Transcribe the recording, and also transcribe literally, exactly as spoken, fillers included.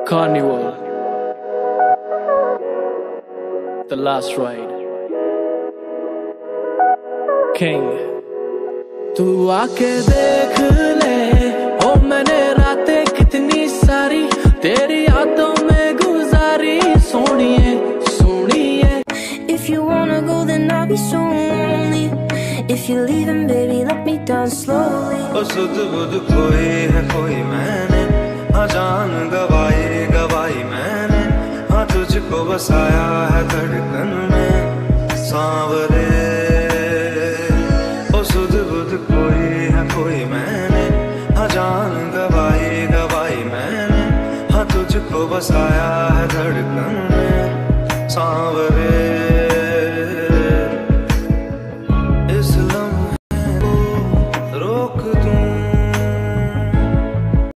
Carnival, The Last Ride, King। तू आके देख ले, ओ मैंने रातें कितनी सारी तेरी यादों में गुजारी, सोनिए सोनिए। If you wanna go then I'll be so lonely. If you're leaving baby let me down slowly. ओ सुध बुध खोई है कोई मैंने, हाँ जान गवाई गवाई मैंने, हाँ तुझको बसाया है धड़कन में सांवरे। ओ सुध बुध खोई है कोई मैंने, हाँ जान गवाई गवाई मैंने, हाँ तुझको बसाया